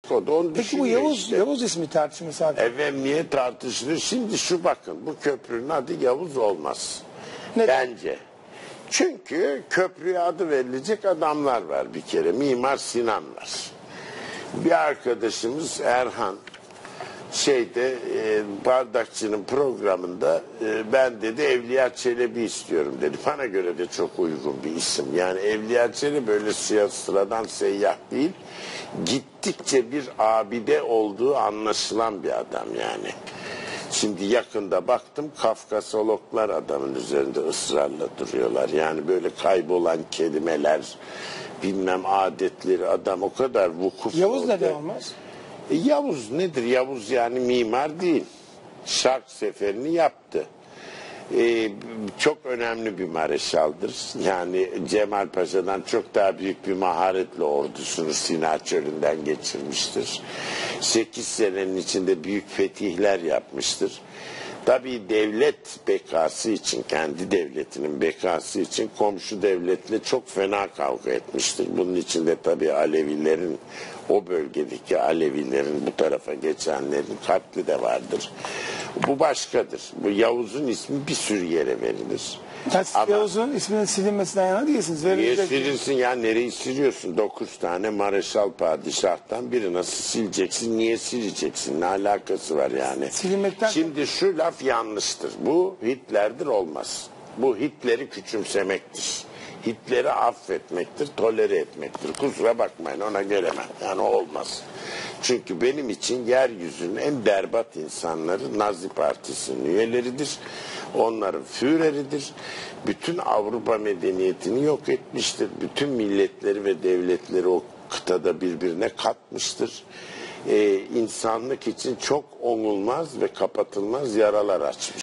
O da onu Peki bu düşünüyor Yavuz, işte. Yavuz ismi tartışması hakkında. Evet, niye tartışılır? Şimdi şu bakın, bu köprünün adı Yavuz olmaz. Neden? Bence. Çünkü köprüye adı verilecek adamlar var bir kere. Mimar Sinan var. Bir arkadaşımız Erhan Bardakçı'nın programında ben dedi Evliya Çelebi istiyorum dedi. Bana göre de çok uygun bir isim. Yani Evliya Çelebi böyle sıradan seyyah değil. Gittikçe bir abide olduğu anlaşılan bir adam yani. Şimdi yakında baktım Kafkasologlar adamın üzerinde ısrarla duruyorlar. Yani böyle kaybolan kelimeler, bilmem adetleri adam o kadar vukuf. Yavuz neden olmaz? Yavuz nedir? Yavuz yani mimar değil. Şark seferini yaptı. Çok önemli bir mareşaldır. Yani Cemal Paşa'dan çok daha büyük bir maharetle ordusunu Sina Çölü'nden geçirmiştir. 8 senenin içinde büyük fetihler yapmıştır. Tabii devlet bekası için, kendi devletinin bekası için komşu devletle çok fena kavga etmiştir. Bunun içinde tabii Alevilerin, o bölgedeki Alevilerin bu tarafa geçenlerin katli de vardır. Bu başkadır. Bu Yavuz'un ismi bir sürü yere verilir. Yavuz'un isminin silinmesinden yana değilsiniz. Niye silinsin ya? Nereyi siliyorsun? 9 tane Mareşal Padişah'tan biri nasıl sileceksin? Niye sileceksin? Ne alakası var yani? Silinmekten... Şimdi şu laf yanlıştır. Bu Hitler'dir olmaz. Bu Hitler'i küçümsemektir. Hitler'i affetmektir, tolere etmektir. Kusura bakmayın, ona gelemem. Yani olmaz. Çünkü benim için yeryüzünün en berbat insanları Nazi Partisi'nin üyeleridir. Onların Führeridir. Bütün Avrupa medeniyetini yok etmiştir. Bütün milletleri ve devletleri o kıtada birbirine katmıştır. İnsanlık için çok onulmaz ve kapatılmaz yaralar açmış.